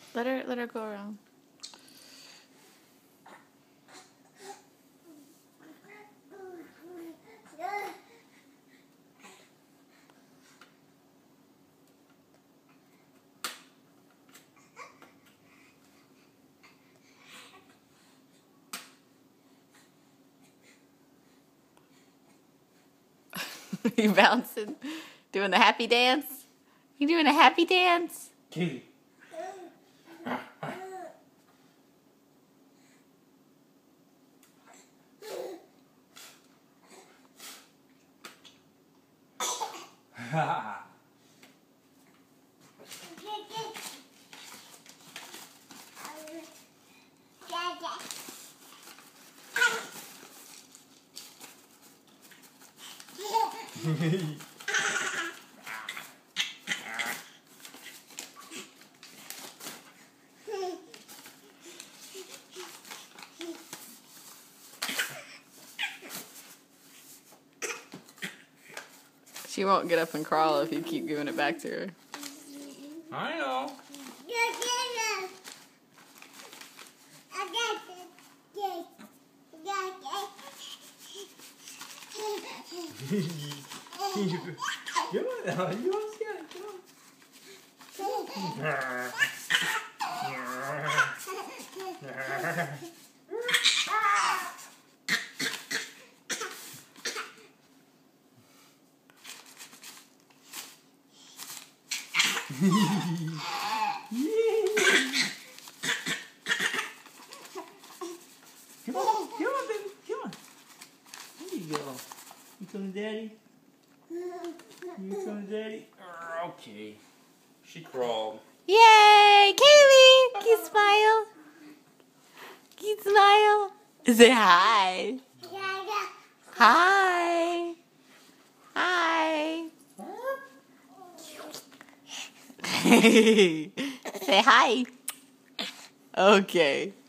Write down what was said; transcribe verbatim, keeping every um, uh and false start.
Let her, let her go around. You bouncing? Doing the happy dance? You doing a happy dance? Cayleigh. She won't get up and crawl if you keep giving it back to her. I know. Come on now, you almost got it, come on. Come on, come on, baby, come on. There you go. You coming, Daddy? You coming, Daddy? Okay. She crawled. Yay! Cayleigh! Can you smile? Can you smile? Say hi. Hi. Hi. Say hi. Okay.